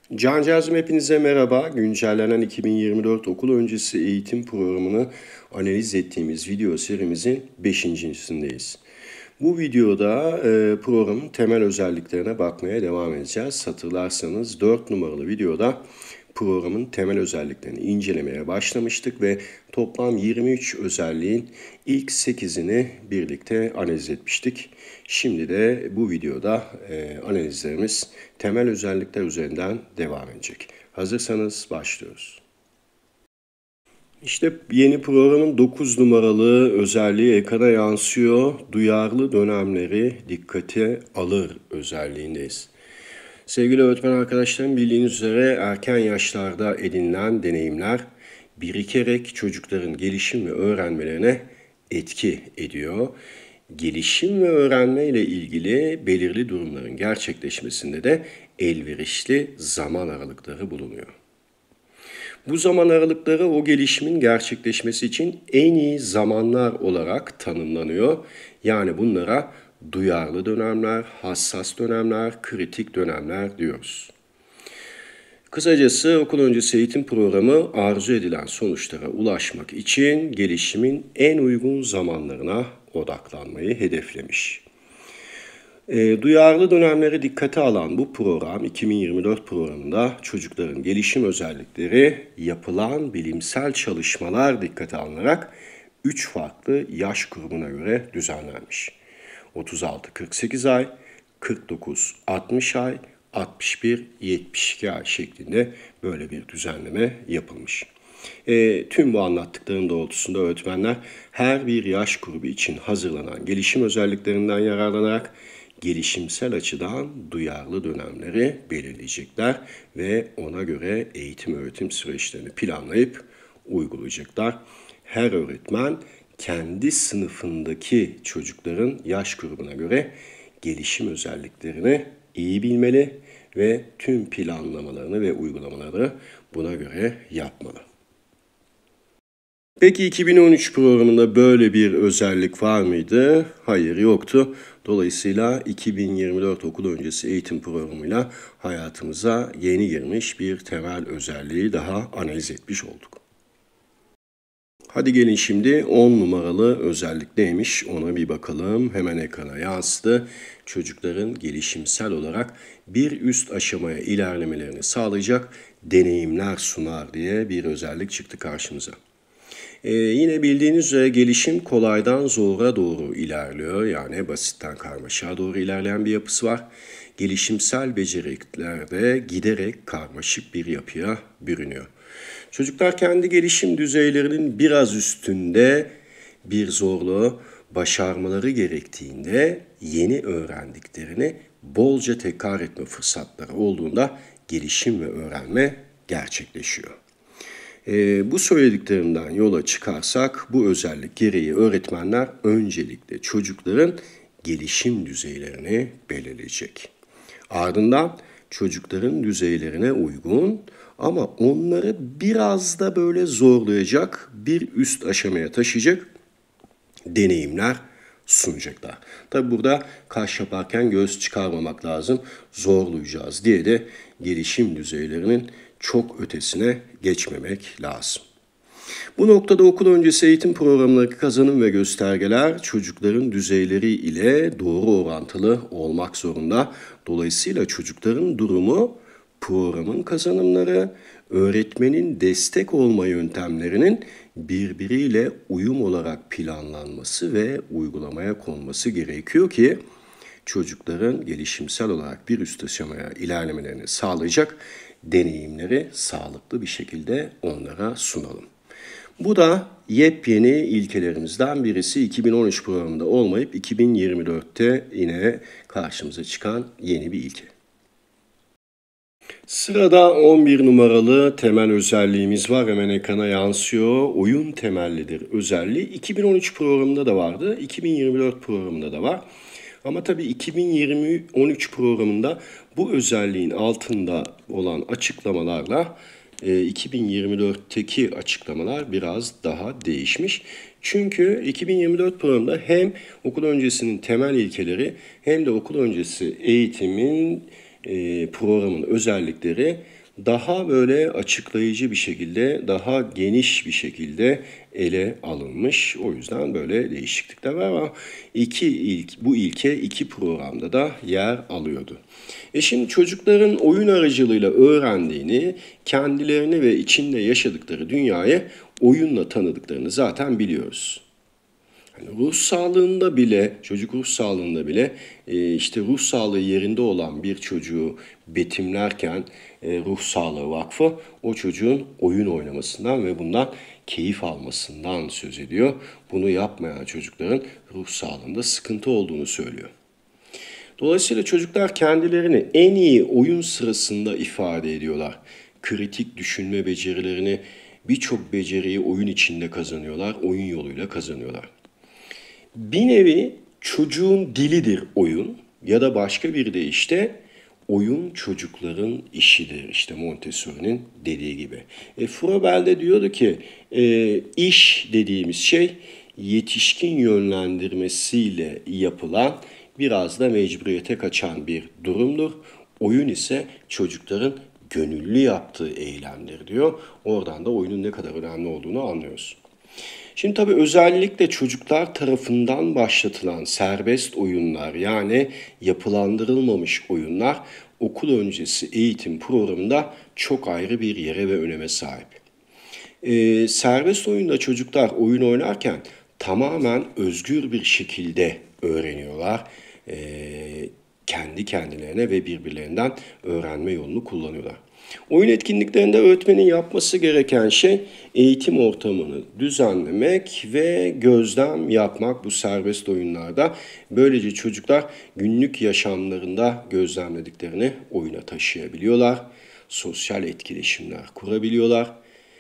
Cancağızım hepinize merhaba. Güncellenen 2024 okul öncesi eğitim programını analiz ettiğimiz video serimizin 5.sindeyiz. Bu videoda programın temel özelliklerine bakmaya devam edeceğiz. Hatırlarsanız 4 numaralı videoda programın temel özelliklerini incelemeye başlamıştık ve toplam 23 özelliğin ilk 8'ini birlikte analiz etmiştik. Şimdi de bu videoda analizlerimiz temel özellikler üzerinden devam edecek. Hazırsanız başlıyoruz. İşte yeni programın 9 numaralı özelliği ekrana yansıyor. Duyarlı dönemleri dikkate alır özelliğindeyiz. Sevgili öğretmen arkadaşlarım, bildiğiniz üzere erken yaşlarda edinilen deneyimler birikerek çocukların gelişim ve öğrenmelerine etki ediyor. Gelişim ve öğrenme ile ilgili belirli durumların gerçekleşmesinde de elverişli zaman aralıkları bulunuyor. Bu zaman aralıkları o gelişimin gerçekleşmesi için en iyi zamanlar olarak tanımlanıyor. Yani bunlara duyarlı dönemler, hassas dönemler, kritik dönemler diyoruz. Kısacası okul öncesi eğitim programı arzu edilen sonuçlara ulaşmak için gelişimin en uygun zamanlarına odaklanmayı hedeflemiş. Duyarlı dönemleri dikkate alan bu program 2024 programında çocukların gelişim özellikleri yapılan bilimsel çalışmalar dikkate alınarak 3 farklı yaş grubuna göre düzenlenmiş. 36-48 ay, 49-60 ay, 61-72 ay şeklinde böyle bir düzenleme yapılmış. Tüm bu anlattıklarım doğrultusunda öğretmenler her bir yaş grubu için hazırlanan gelişim özelliklerinden yararlanarak gelişimsel açıdan duyarlı dönemleri belirleyecekler ve ona göre eğitim öğretim süreçlerini planlayıp uygulayacaklar. Her öğretmen kendi sınıfındaki çocukların yaş grubuna göre gelişim özelliklerini iyi bilmeli ve tüm planlamalarını ve uygulamaları buna göre yapmalı. Peki 2013 programında böyle bir özellik var mıydı? Hayır, yoktu. Dolayısıyla 2024 okul öncesi eğitim programıyla hayatımıza yeni girmiş bir temel özelliği daha analiz etmiş olduk. Hadi gelin şimdi 10 numaralı özellik neymiş ona bir bakalım. Hemen ekrana yansıdı. Çocukların gelişimsel olarak bir üst aşamaya ilerlemelerini sağlayacak deneyimler sunar diye bir özellik çıktı karşımıza. Yine bildiğiniz üzere gelişim kolaydan zora doğru ilerliyor. Yani basitten karmaşığa doğru ilerleyen bir yapısı var. Gelişimsel beceriklerde giderek karmaşık bir yapıya bürünüyor. Çocuklar kendi gelişim düzeylerinin biraz üstünde bir zorluğu başarmaları gerektiğinde yeni öğrendiklerini bolca tekrar etme fırsatları olduğunda gelişim ve öğrenme gerçekleşiyor. Bu söylediklerimden yola çıkarsak bu özellik gereği öğretmenler öncelikle çocukların gelişim düzeylerini belirleyecek. Ardından çocukların düzeylerine uygun ama onları biraz da böyle zorlayacak bir üst aşamaya taşıyacak deneyimler sunacaklar. Tabi burada kaş yaparken göz çıkarmamak lazım. Zorlayacağız diye de gelişim düzeylerinin çok ötesine geçmemek lazım. Bu noktada okul öncesi eğitim programındaki kazanım ve göstergeler çocukların düzeyleri ile doğru orantılı olmak zorunda. Dolayısıyla çocukların durumu programın kazanımları, öğretmenin destek olma yöntemlerinin birbiriyle uyum olarak planlanması ve uygulamaya konması gerekiyor ki çocukların gelişimsel olarak bir üst aşamaya ilerlemelerini sağlayacak deneyimleri sağlıklı bir şekilde onlara sunalım. Bu da yepyeni ilkelerimizden birisi 2013 programında olmayıp 2024'te yine karşımıza çıkan yeni bir ilke. Sırada 11 numaralı temel özelliğimiz var. Hemen ekrana yansıyor. Oyun temellidir özelliği. 2013 programında da vardı. 2024 programında da var. Ama tabii 2013 programında bu özelliğin altında olan açıklamalarla 2024'teki açıklamalar biraz daha değişmiş. Çünkü 2024 programında hem okul öncesinin temel ilkeleri hem de okul öncesi eğitimin programın özellikleri daha böyle açıklayıcı bir şekilde, daha geniş bir şekilde ele alınmış. O yüzden böyle değişiklikler var ama bu ilke iki programda da yer alıyordu. Şimdi çocukların oyun aracılığıyla öğrendiğini, kendilerini ve içinde yaşadıkları dünyayı oyunla tanıdıklarını zaten biliyoruz. Yani ruh sağlığında bile, çocuk ruh sağlığında bile işte ruh sağlığı yerinde olan bir çocuğu betimlerken Ruh Sağlığı Vakfı o çocuğun oyun oynamasından ve bundan keyif almasından söz ediyor. Bunu yapmayan çocukların ruh sağlığında sıkıntı olduğunu söylüyor. Dolayısıyla çocuklar kendilerini en iyi oyun sırasında ifade ediyorlar. Kritik düşünme becerilerini, birçok beceriyi oyun içinde kazanıyorlar, oyun yoluyla kazanıyorlar. Bir nevi çocuğun dilidir oyun ya da başka bir deyişle oyun çocukların işidir. İşte Montessori'nin dediği gibi. Froebel de diyordu ki iş dediğimiz şey yetişkin yönlendirmesiyle yapılan biraz da mecburiyete kaçan bir durumdur. Oyun ise çocukların gönüllü yaptığı eylemdir diyor. Oradan da oyunun ne kadar önemli olduğunu anlıyoruz. Şimdi tabii özellikle çocuklar tarafından başlatılan serbest oyunlar yani yapılandırılmamış oyunlar okul öncesi eğitim programında çok ayrı bir yere ve öneme sahip. Serbest oyunda çocuklar oyun oynarken tamamen özgür bir şekilde öğreniyorlar. Kendi kendilerine ve birbirlerinden öğrenme yolunu kullanıyorlar. Oyun etkinliklerinde öğretmenin yapması gereken şey eğitim ortamını düzenlemek ve gözlem yapmak bu serbest oyunlarda. Böylece çocuklar günlük yaşamlarında gözlemlediklerini oyuna taşıyabiliyorlar. Sosyal etkileşimler kurabiliyorlar.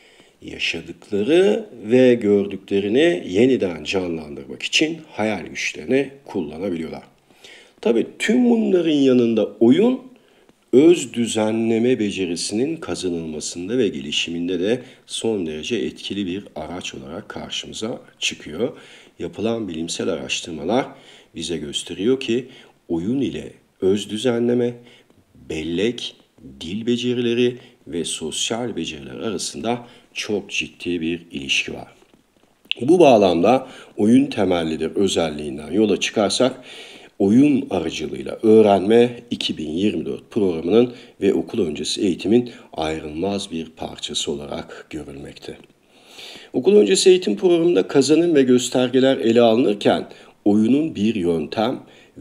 Yaşadıkları ve gördüklerini yeniden canlandırmak için hayal güçlerini kullanabiliyorlar. Tabii tüm bunların yanında oyun öz düzenleme becerisinin kazanılmasında ve gelişiminde de son derece etkili bir araç olarak karşımıza çıkıyor. Yapılan bilimsel araştırmalar bize gösteriyor ki oyun ile öz düzenleme, bellek, dil becerileri ve sosyal beceriler arasında çok ciddi bir ilişki var. Bu bağlamda oyun temellidir özelliğinden yola çıkarsak oyun aracılığıyla öğrenme 2024 programının ve okul öncesi eğitimin ayrılmaz bir parçası olarak görülmekte. Okul öncesi eğitim programında kazanım ve göstergeler ele alınırken oyunun bir yöntem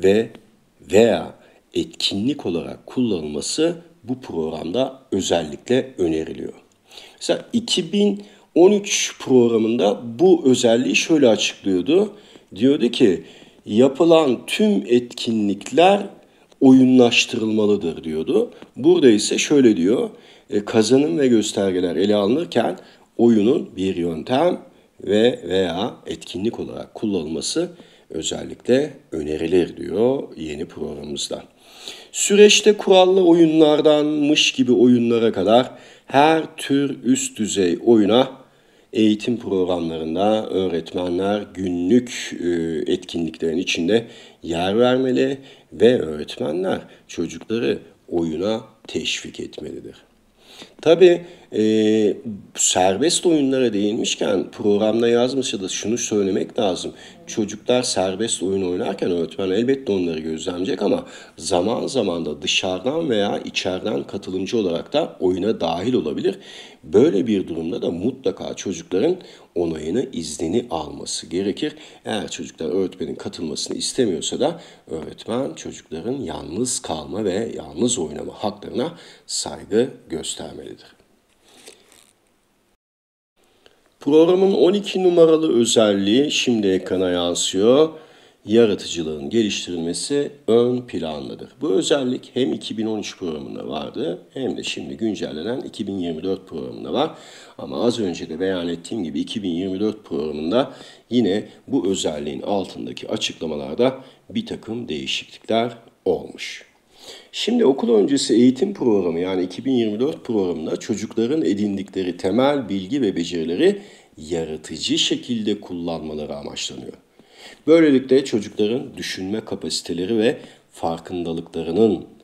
veya etkinlik olarak kullanılması bu programda özellikle öneriliyor. Mesela 2013 programında bu özelliği şöyle açıklıyordu. Diyordu ki yapılan tüm etkinlikler oyunlaştırılmalıdır diyordu. Burada ise şöyle diyor. Kazanım ve göstergeler ele alınırken oyunun bir yöntem veya etkinlik olarak kullanılması özellikle önerilir diyor yeni programımızda. Süreçte kurallı oyunlardanmış gibi oyunlara kadar her tür üst düzey oyuna eğitim programlarında öğretmenler günlük etkinliklerin içinde yer vermeli ve öğretmenler çocukları oyuna teşvik etmelidir. Tabii serbest oyunlara değinmişken programda yazmışsa da şunu söylemek lazım. Çocuklar serbest oyun oynarken öğretmen elbette onları gözlemleyecek ama zaman zaman da dışarıdan veya içeriden katılımcı olarak da oyuna dahil olabilir. Böyle bir durumda da mutlaka çocukların onayını, iznini alması gerekir. Eğer çocuklar öğretmenin katılmasını istemiyorsa da öğretmen çocukların yalnız kalma ve yalnız oynama haklarına saygı göstermelidir. Programın 12 numaralı özelliği şimdi ekrana yansıyor. Yaratıcılığın geliştirilmesi ön plandadır. Bu özellik hem 2013 programında vardı hem de şimdi güncellenen 2024 programında var. Ama az önce de beyan ettiğim gibi 2024 programında yine bu özelliğin altındaki açıklamalarda bir takım değişiklikler olmuş. Şimdi okul öncesi eğitim programı yani 2024 programında çocukların edindikleri temel bilgi ve becerileri yaratıcı şekilde kullanmaları amaçlanıyor. Böylelikle çocukların düşünme kapasiteleri ve farkındalıklarının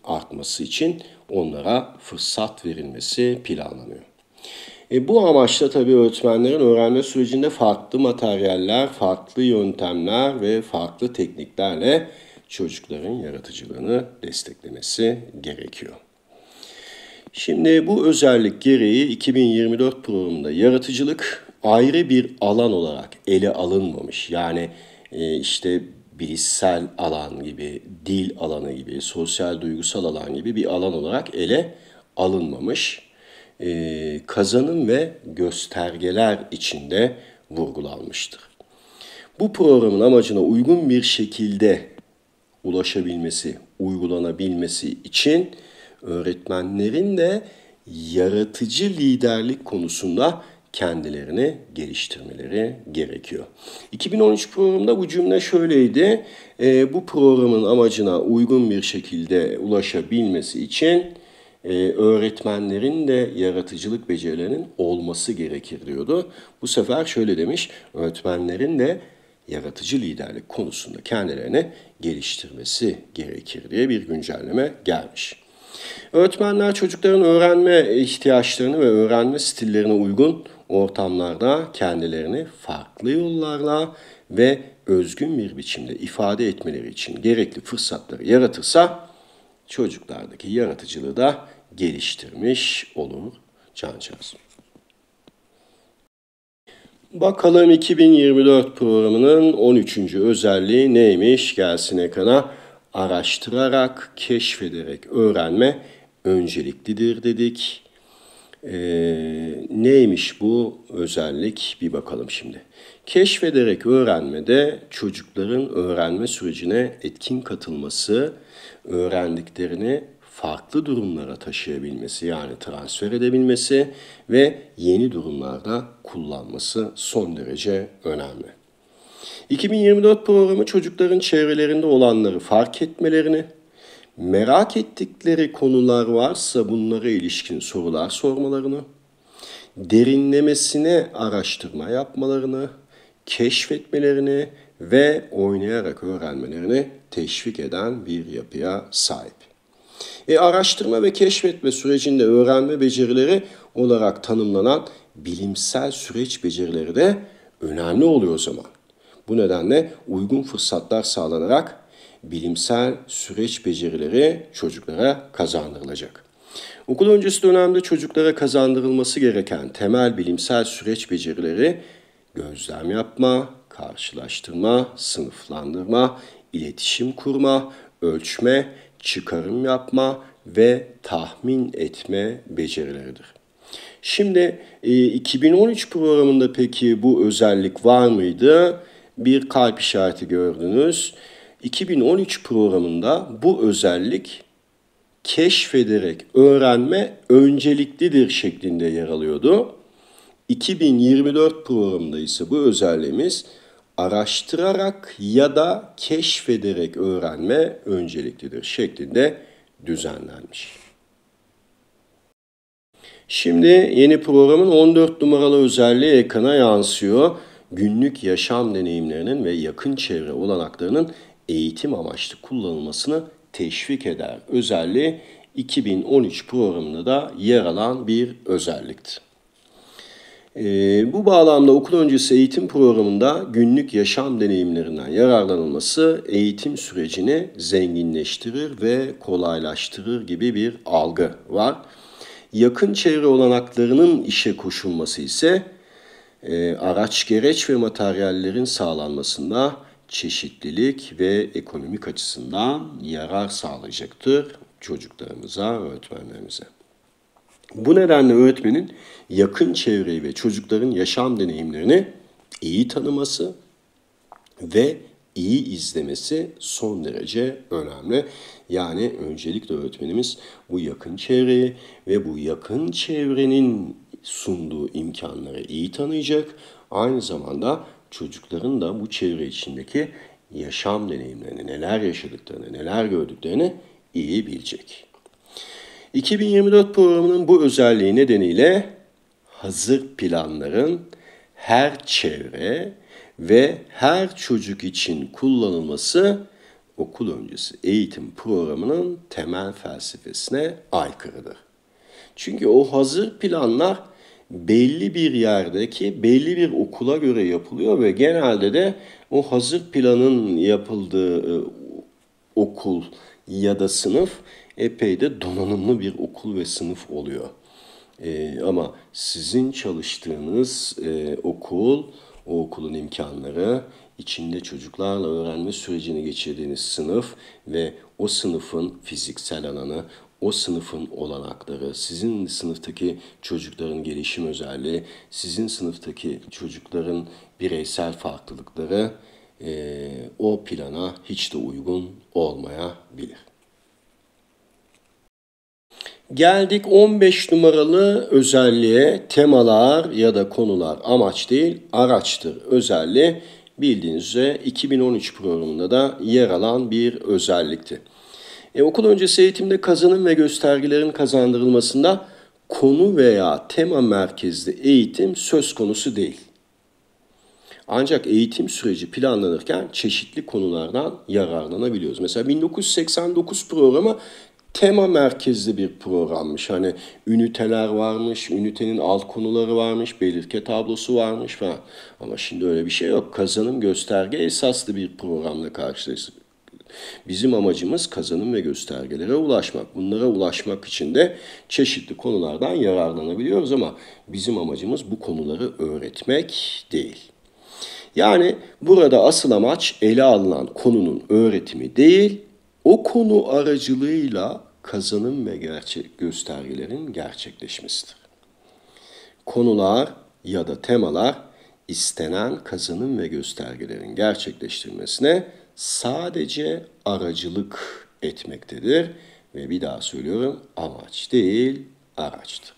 artması için onlara fırsat verilmesi planlanıyor. Bu amaçla tabii öğretmenlerin öğrenme sürecinde farklı materyaller, farklı yöntemler ve farklı tekniklerle çocukların yaratıcılığını desteklemesi gerekiyor. Şimdi bu özellik gereği 2024 programında yaratıcılık ayrı bir alan olarak ele alınmamış. Yani işte bilişsel alan gibi, dil alanı gibi, sosyal duygusal alan gibi bir alan olarak ele alınmamış. Kazanım ve göstergeler içinde vurgulanmıştır. Bu programın amacına uygun bir şekilde ulaşabilmesi, uygulanabilmesi için öğretmenlerin de yaratıcı liderlik konusunda kendilerini geliştirmeleri gerekiyor. 2013 programında bu cümle şöyleydi. Bu programın amacına uygun bir şekilde ulaşabilmesi için öğretmenlerin de yaratıcılık becerilerinin olması gerekir diyordu. Bu sefer şöyle demiş, öğretmenlerin de yaratıcı liderlik konusunda kendilerini geliştirmesi gerekir diye bir güncelleme gelmiş. Öğretmenler çocukların öğrenme ihtiyaçlarını ve öğrenme stillerine uygun ortamlarda kendilerini farklı yollarla ve özgün bir biçimde ifade etmeleri için gerekli fırsatları yaratırsa çocuklardaki yaratıcılığı da geliştirmiş olur cancağız. Bakalım 2024 programının 13. özelliği neymiş? Gelsin ekrana. Araştırarak, keşfederek öğrenme önceliklidir dedik. Neymiş bu özellik? Bir bakalım şimdi. Keşfederek öğrenmede çocukların öğrenme sürecine etkin katılması, öğrendiklerini farklı durumlara taşıyabilmesi yani transfer edebilmesi ve yeni durumlarda kullanması son derece önemli. 2024 programı çocukların çevrelerinde olanları fark etmelerini, merak ettikleri konular varsa bunlara ilişkin sorular sormalarını, derinlemesine araştırma yapmalarını, keşfetmelerini ve oynayarak öğrenmelerini teşvik eden bir yapıya sahip. Araştırma ve keşfetme sürecinde öğrenme becerileri olarak tanımlanan bilimsel süreç becerileri de önemli oluyor o zaman. Bu nedenle uygun fırsatlar sağlanarak bilimsel süreç becerileri çocuklara kazandırılacak. Okul öncesi dönemde çocuklara kazandırılması gereken temel bilimsel süreç becerileri gözlem yapma, karşılaştırma, sınıflandırma, iletişim kurma, ölçme, çıkarım yapma ve tahmin etme becerileridir. Şimdi 2013 programında peki bu özellik var mıydı? Bir kalp işareti gördünüz. 2013 programında bu özellik keşfederek öğrenme önceliklidir şeklinde yer alıyordu. 2024 programında ise bu özelliğimiz araştırarak ya da keşfederek öğrenme önceliklidir şeklinde düzenlenmiş. Şimdi yeni programın 14 numaralı özelliği ekrana yansıyor. Günlük yaşam deneyimlerinin ve yakın çevre olanaklarının eğitim amaçlı kullanılmasını teşvik eder özelliği 2013 programında da yer alan bir özellikti. Bu bağlamda okul öncesi eğitim programında günlük yaşam deneyimlerinden yararlanılması eğitim sürecini zenginleştirir ve kolaylaştırır gibi bir algı var. Yakın çevre olanaklarının işe koşulması ise araç gereç ve materyallerin sağlanmasında çeşitlilik ve ekonomik açısından yarar sağlayacaktır çocuklarımıza, öğretmenlerimize. Bu nedenle öğretmenin yakın çevreyi ve çocukların yaşam deneyimlerini iyi tanıması ve iyi izlemesi son derece önemli. Yani öncelikle öğretmenimiz bu yakın çevreyi ve bu yakın çevrenin sunduğu imkanları iyi tanıyacak. Aynı zamanda çocukların da bu çevre içindeki yaşam deneyimlerini, neler yaşadıklarını, neler gördüklerini iyi bilecek. 2024 programının bu özelliği nedeniyle hazır planların her çevre ve her çocuk için kullanılması okul öncesi eğitim programının temel felsefesine aykırıdır. Çünkü o hazır planlar belli bir yerdeki belli bir okula göre yapılıyor ve genelde de o hazır planın yapıldığı okul ya da sınıf epey de donanımlı bir okul ve sınıf oluyor. Ama sizin çalıştığınız okul, o okulun imkanları, içinde çocuklarla öğrenme sürecini geçirdiğiniz sınıf ve o sınıfın fiziksel alanı, o sınıfın olanakları, sizin sınıftaki çocukların gelişim özelliği, sizin sınıftaki çocukların bireysel farklılıkları o plana hiç de uygun olmayabilir. Geldik 15 numaralı özelliğe. Temalar ya da konular amaç değil araçtır özelliği. Bildiğiniz üzere 2013 programında da yer alan bir özellikti. Okul öncesi eğitimde kazanım ve göstergelerin kazandırılmasında konu veya tema merkezli eğitim söz konusu değil. Ancak eğitim süreci planlanırken çeşitli konulardan yararlanabiliyoruz. Mesela 1989 programı tema merkezli bir programmış. Hani üniteler varmış, ünitenin alt konuları varmış, belirke tablosu varmış falan. Ama şimdi öyle bir şey yok. Kazanım gösterge esaslı bir programla karşılaşıyoruz. Bizim amacımız kazanım ve göstergelere ulaşmak. Bunlara ulaşmak için de çeşitli konulardan yararlanabiliyoruz ama bizim amacımız bu konuları öğretmek değil. Yani burada asıl amaç ele alınan konunun öğretimi değil, o konu aracılığıyla kazanım ve göstergelerin gerçekleşmesidir. Konular ya da temalar istenen kazanım ve göstergelerin gerçekleştirilmesine sadece aracılık etmektedir ve bir daha söylüyorum, amaç değil, araçtır.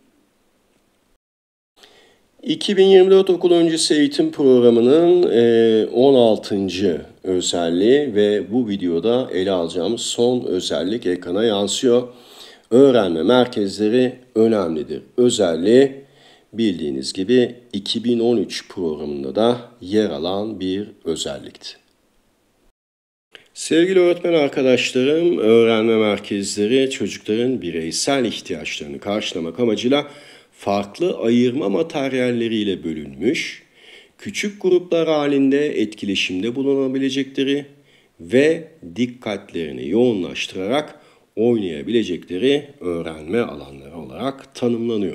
2024 okul öncesi eğitim programının 16. özelliği ve bu videoda ele alacağımız son özellik ekrana yansıyor. Öğrenme merkezleri önemlidir. Özelliği bildiğiniz gibi 2013 programında da yer alan bir özellikti. Sevgili öğretmen arkadaşlarım, öğrenme merkezleri çocukların bireysel ihtiyaçlarını karşılamak amacıyla farklı ayırma materyalleriyle bölünmüş, küçük gruplar halinde etkileşimde bulunabilecekleri ve dikkatlerini yoğunlaştırarak oynayabilecekleri öğrenme alanları olarak tanımlanıyor.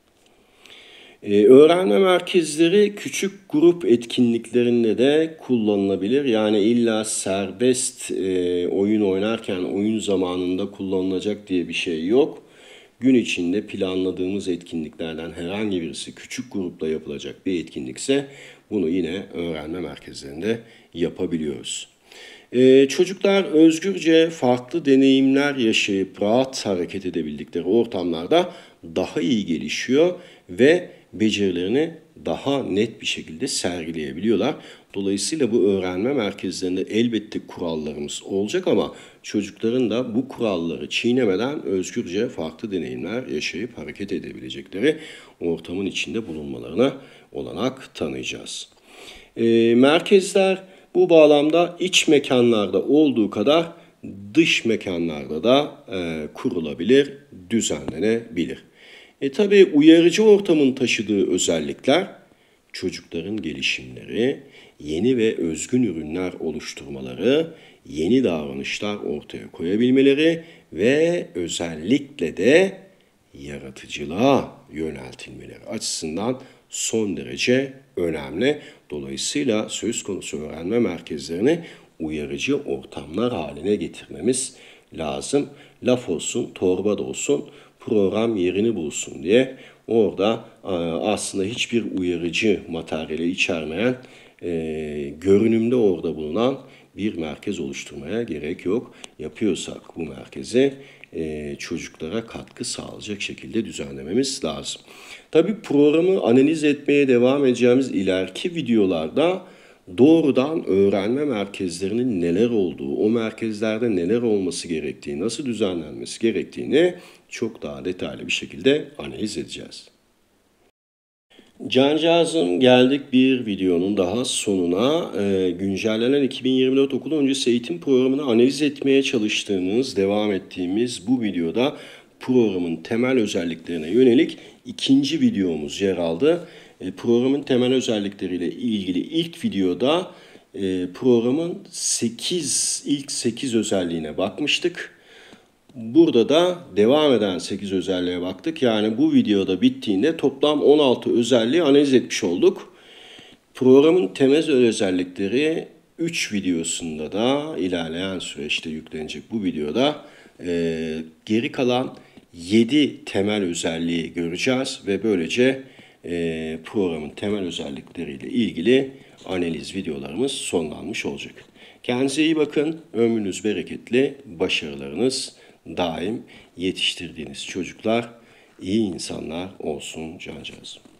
Öğrenme merkezleri küçük grup etkinliklerinde de kullanılabilir. Yani illa serbest oyun oynarken oyun zamanında kullanılacak diye bir şey yok. Gün içinde planladığımız etkinliklerden herhangi birisi küçük grupla yapılacak bir etkinlikse bunu yine öğrenme merkezlerinde yapabiliyoruz. Çocuklar özgürce farklı deneyimler yaşayıp rahat hareket edebildikleri ortamlarda daha iyi gelişiyor ve becerilerini daha net bir şekilde sergileyebiliyorlar. Dolayısıyla bu öğrenme merkezlerinde elbette kurallarımız olacak ama çocukların da bu kuralları çiğnemeden özgürce farklı deneyimler yaşayıp hareket edebilecekleri ortamın içinde bulunmalarına olanak tanıyacağız. Merkezler bu bağlamda iç mekanlarda olduğu kadar dış mekanlarda da kurulabilir, düzenlenebilir. Tabii uyarıcı ortamın taşıdığı özellikler çocukların gelişimleri, yeni ve özgün ürünler oluşturmaları, yeni davranışlar ortaya koyabilmeleri ve özellikle de yaratıcılığa yöneltilmeleri açısından son derece önemli. Dolayısıyla söz konusu öğrenme merkezlerini uyarıcı ortamlar haline getirmemiz lazım. Laf olsun, torba da olsun, program yerini bulsun diye orada aslında hiçbir uyarıcı materyali içermeyen, görünümde orada bulunan bir merkez oluşturmaya gerek yok. Yapıyorsak bu merkezi çocuklara katkı sağlayacak şekilde düzenlememiz lazım. Tabii programı analiz etmeye devam edeceğimiz ileriki videolarda doğrudan öğrenme merkezlerinin neler olduğu, o merkezlerde neler olması gerektiği, nasıl düzenlenmesi gerektiğini çok daha detaylı bir şekilde analiz edeceğiz. Cancağızım, geldik bir videonun daha sonuna. Güncellenen 2024 okul öncesi eğitim programını analiz etmeye çalıştığımız, devam ettiğimiz bu videoda programın temel özelliklerine yönelik ikinci videomuz yer aldı. Programın temel özellikleriyle ilgili ilk videoda programın ilk 8 özelliğine bakmıştık. Burada da devam eden 8 özelliğe baktık. Yani bu videoda bittiğinde toplam 16 özelliği analiz etmiş olduk. Programın temel özellikleri 3 videosunda da ilerleyen süreçte yüklenecek bu videoda geri kalan 7 temel özelliği göreceğiz ve böylece programın temel özellikleriyle ilgili analiz videolarımız sonlanmış olacak. Kendinize iyi bakın, ömrünüz bereketli, başarılarınız daim, yetiştirdiğiniz çocuklar iyi insanlar olsun cancağızım.